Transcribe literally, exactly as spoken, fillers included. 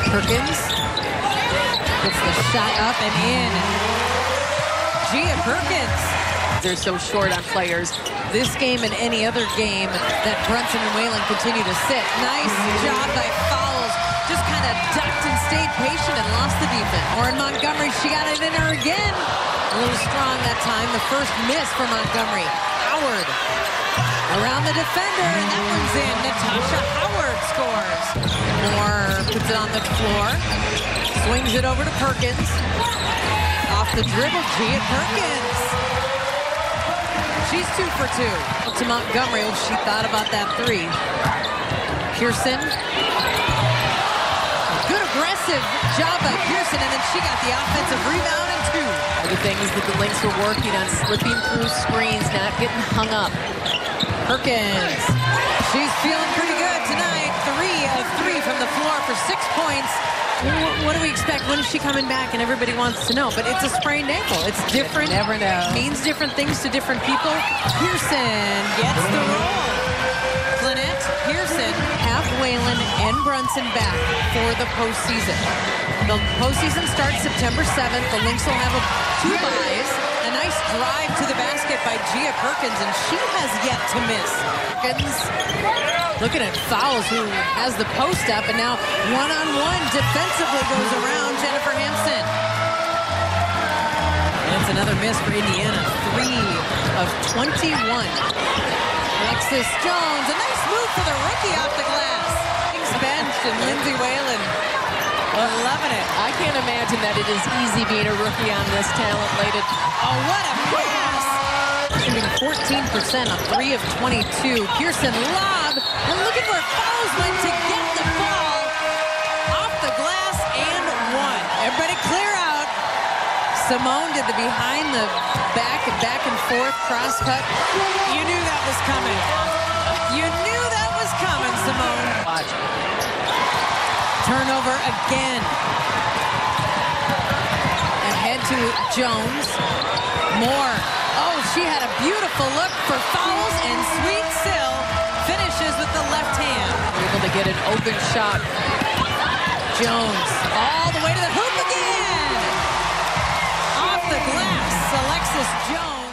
Perkins gets the shot up and in. Gia Perkins. They're so short on players. This game and any other game that Brunson and Whalen continue to sit. Nice job by Fowles. Just kind of ducked and stayed patient and lost the defense. Or in Montgomery, she got it in her again. A little strong that time. The first miss for Montgomery. Howard around the defender, and that one's in. Natasha Howard scores. Moore puts it on the floor. Swings it over to Perkins. Off the dribble, Gia Perkins. She's two for two. To Montgomery, oh, she thought about that three. Pearson. Good aggressive job by Pearson, and then she got the offensive rebound and two. The things that the Lynx were working on, slipping through screens, not getting hung up. Perkins. She's feeling pretty good tonight. Three of three from the floor for six points. What do we expect? When is she coming back? And everybody wants to know. But it's a sprained ankle. It's different. You never know. Means different things to different people. Pearson gets the roll. Lynette Pearson have Whalen and Brunson back for the postseason. The postseason starts September seventh. The Lynx will have a, two buys. A nice drive to the basket by Gia Perkins, and she has yet to miss. Perkins looking at Fowles, who has the post up, and now one-on-one defensively goes around Jennifer Hampson. And it's another miss for Indiana. Three of twenty-one. Alexis Jones, a nice move for the rookie off the glass. Lynx bench and Lindsay Whalen loving it. I can't imagine that it is easy being a rookie on this talent-laden. Oh, what a pass! Shooting fourteen percent on three of twenty-two. Pearson lob, and look at where Fowles went to get the ball off the glass and one. Everybody clear out. Simone did the behind the back and back and forth cross cut. You knew that was coming. You knew that was coming, Simone. Watch. Turnover again. Ahead to Jones. Moore. Oh, she had a beautiful look for Fowles, and Sweet Sill finishes with the left hand. Able to get an open shot. Jones all the way to the hoop again. Off the glass, Alexis Jones.